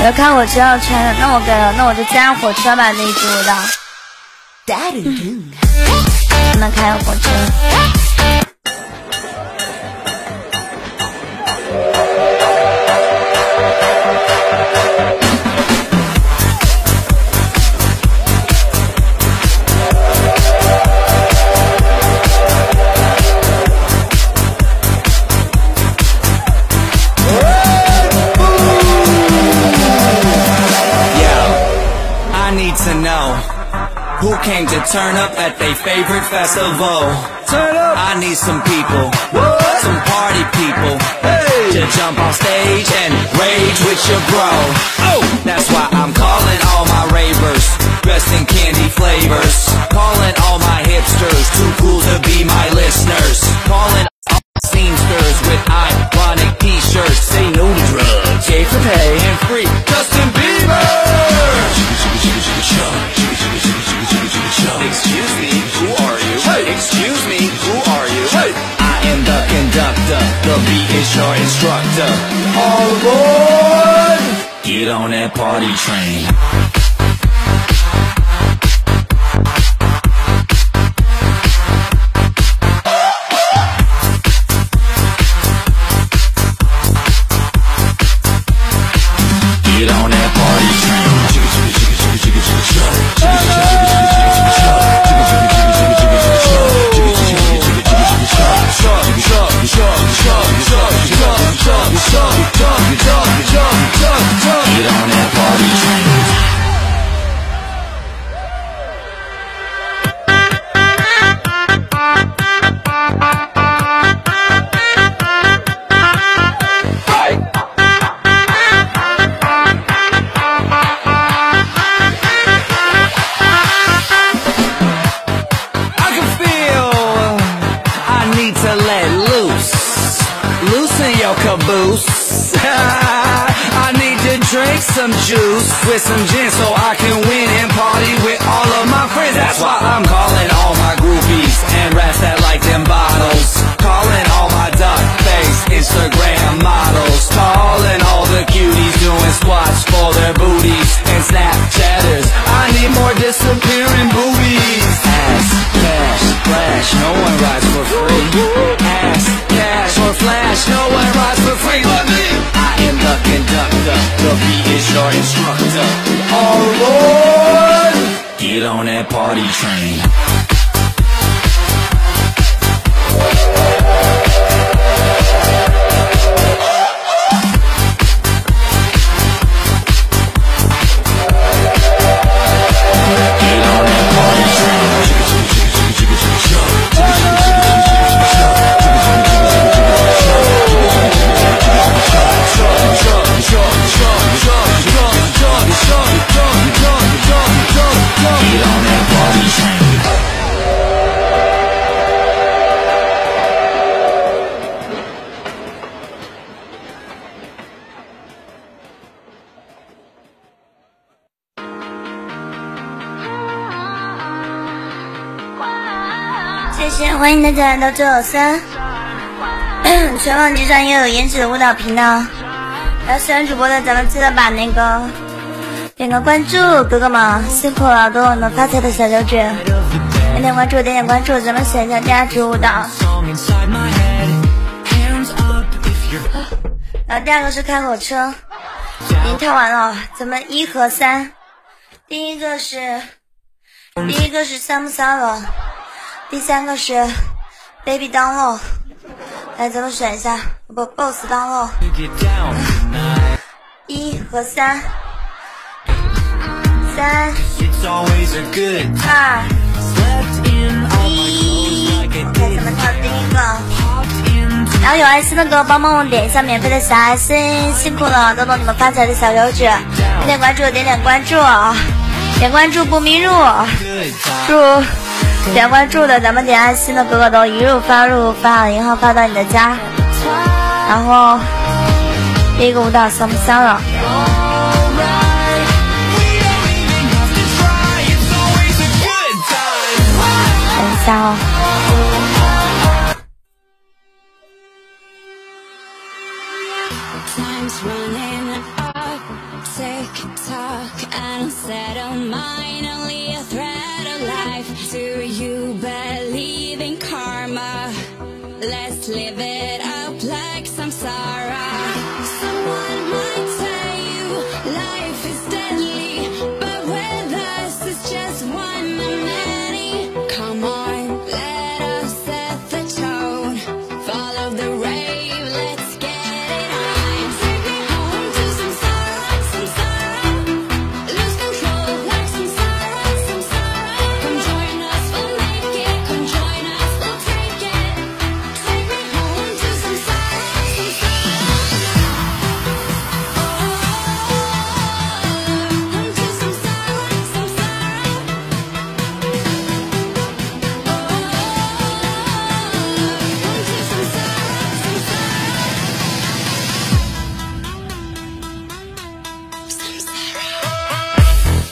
要开火车要穿的，那我就加上火车吧那一支舞蹈。那开火车。 Who came to turn up at their favorite festival? Turn up! I need some people, some party people, to jump on stage and rage with your bro. Oh, that's why I'm calling all my ravers, dressed in candy flavors. Calling all my hipsters, too cool to be my listeners. Calling all scenesters with ironic t-shirts. Say no to drugs, gay for pay and free Justin Bieber. Excuse me, who are you? Hey. Excuse me, who are you? Hey. I am the conductor, the beat is your instructor. All aboard! Get on that party train. Get on that party train. Get on that party train. Caboose. I need to drink some juice with some gin so I can win and party with all of my friends. That's why I'm calling all my groupies and rats that like them bottles. Calling all my duck face Instagram models. Calling all the cuties doing squats for their booties and Snapchatters. I need more disappearing boobies. Ass, cash, flash, no one rides for free. Ass, cash, or flash, no one rides for free but me. I am the conductor, the beat is your instructor. All aboard! Get on that party train. 谢谢，欢迎大家来到993全网最专业有颜值的舞蹈频道。要喜欢主播的，咱们记得把那个点个关注，哥哥们辛苦了，给我们发财的小九卷，点点关注，点点关注，咱们选一下第二支舞蹈。然后第二个是开火车，已经跳完了，咱们1和3，第一个是 Samsara， 第三个是 Baby Down Low， 来咱们选一下，不 Boss Down Low， 1和3，3、2、1，来咱们跳第一个。然后有爱心的哥帮忙点一下免费的小爱心，辛苦了，等等你们发财的小手指，点点关注，点点关注，点关注不迷路，点关注的咱们点爱心的哥哥都一路发入，发好银号发到你的家。然后第一个舞蹈香不香了？等一下哦。 Time's running up, say final set of mine, only a thread of life. Do you believe in karma? Let's live it up like samsara. Someone might tell you life is deadly, but with us it's just one of many. Come on, let us set the tone. Follow the rave, let's get it on. Take me home to samsara, samsara. Lose control like samsara, samsara. Come join us, we'll make it. Come join us, we'll take it. Take me home to samsara, samsara. Home to samsara, samsara. Home to samsara, samsara.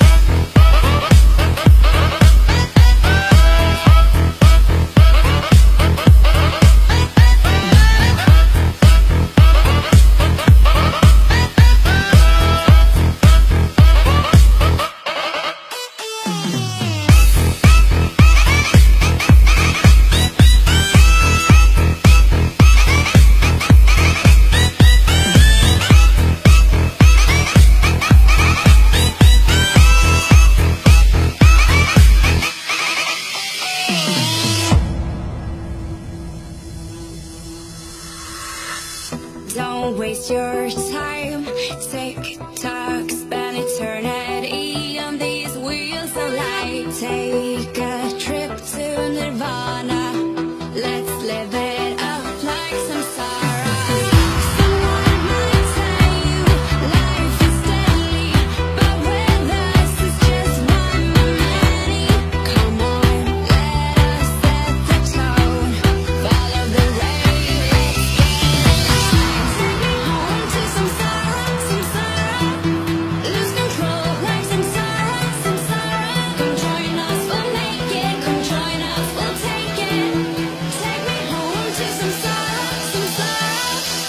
Don't waste your time. Tick tock, spend eternity on these wheels of light. Take a trip to Nirvana. Let's live it up like samsara. Someone might tell you life is deadly, but with us it's just one of many. Come on, let us set the tone. Follow the rave, let's get it on. Take me home to samsara, samsara. Lose control like samsara, samsara. Come join us, we'll make it. Come join us, we'll take it. Take me home to samsara, samsara.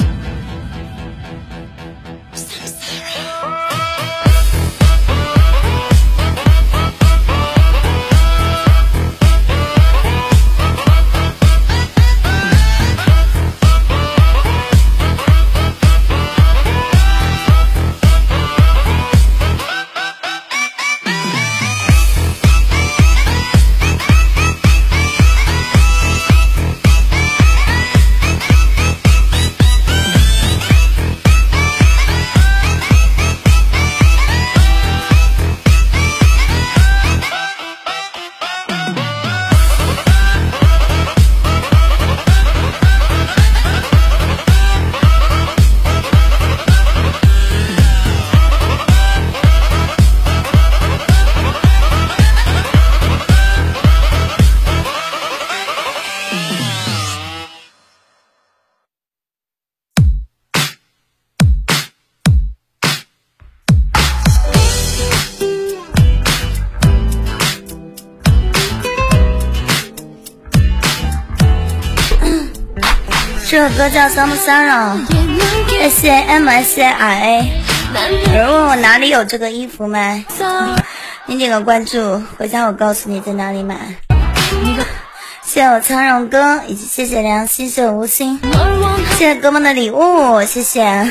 这首歌叫 Samsara，SAMSARA。有人问我哪里有这个衣服卖，你点个关注，回家我告诉你在哪里买。谢谢我苍荣哥，以及谢谢良心，谢谢无心，谢谢哥们的礼物，谢谢。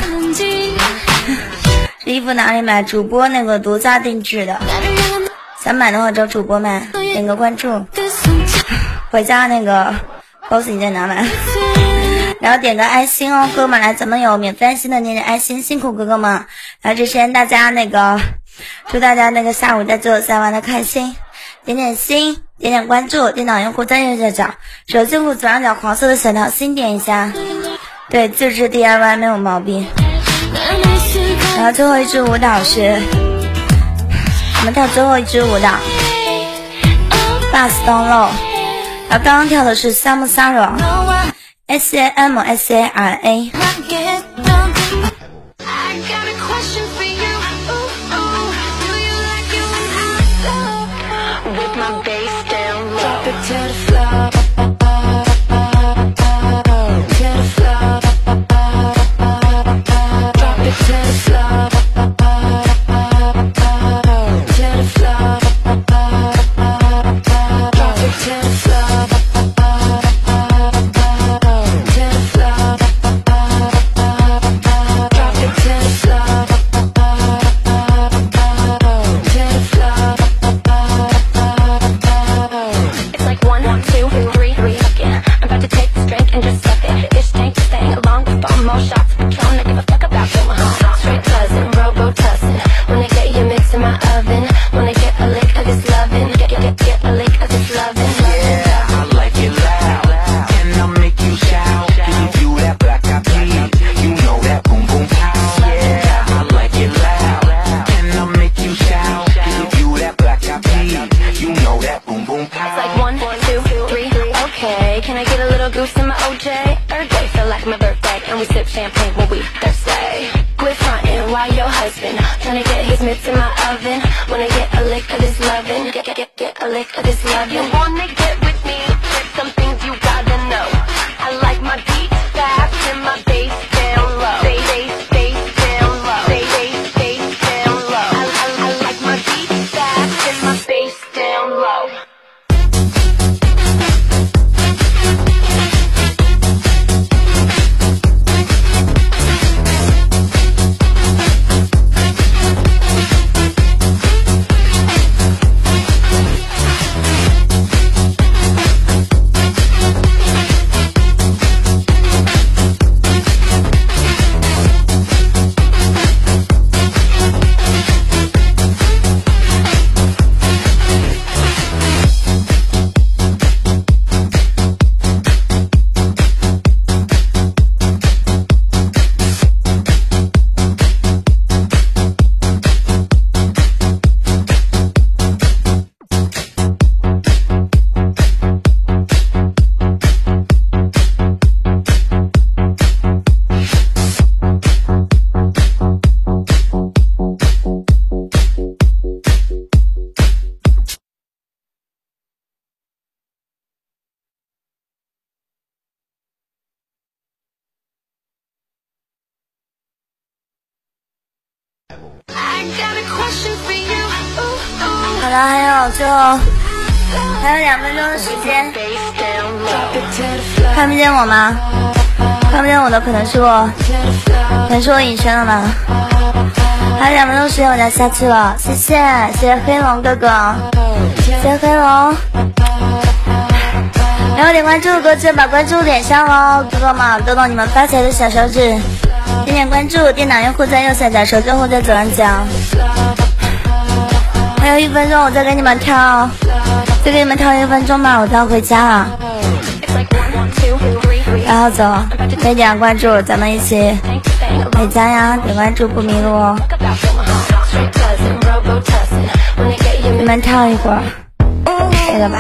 这衣服哪里买？主播那个独家定制的，想买的话找主播买，点个关注，回家那个告诉你在哪买。然后点个爱心哦，哥们来，咱们有免费爱心的，点点爱心，辛苦哥哥们。然后这时间大家那个，祝大家那个下午在993玩的开心，点点心，点点关注，电脑用户在右下角，手机户左上角黄色的小条心点一下，对，自制 DIY 没有毛病。然后最后一支舞蹈是，我们跳最后一支舞蹈 Bus Down Low， 然后刚刚跳的是 Samsara，SAMSARA。 More shots, Patron, I give a fuck about going home. Straight buzzing, robo-tussin'. When I get you mixed in my oven, when I get a lick of this lovin', get a lick of this lovin'. Yeah, I like it loud, and I'll make you shout. Give you that black eyed peas, you know that boom boom pow. Yeah, I like it loud, and I'll make you shout. Give you that black eyed peas, you know that boom boom pow. It's like 1, 2, 3, okay. Can I get a little goose in my OJ? Birthday feel like my birthday, and we sip champagne when we thirsty. Quit frontin' while your husband tryna get his mitts in my oven. When I get a lick of this lovin', get a lick of this lovin'. You wanna get with me? There's some things you gotta know. I like my beat fast and my bass down low. Bass down low. Bass down low. I like my beat fast and my bass down low. I got a question for you. 好了，还有2分钟的时间，看不见我吗？看不见我的可能是我隐身了吧？还有2分钟时间我就要下去了，谢谢黑龙哥哥，谢谢黑龙。然后点关注，哥记得把关注点上哦，哥哥们动动你们发财的小手指，点点关注，电脑用户在右下角，手机用户在左上角。还有1分钟，我再给你们跳，再给你们跳1分钟吧，我就要回家了。然后走，可以点关注，咱们一起回家呀！点关注不迷路哦。你们跳一会儿，这个吧。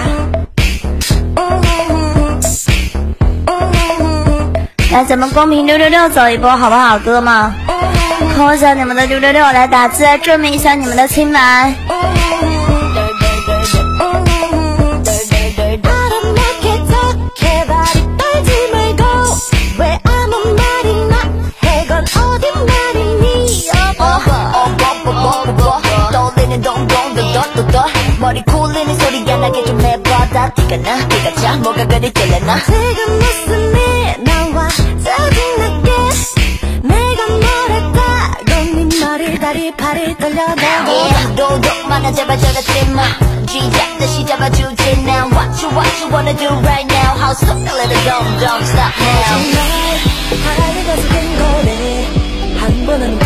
来，咱们公屏666走一波，好不好，哥们？扣一下你们的666，来打字，来证明一下你们的清白。Wanna do right now? How so? A little don't stop now.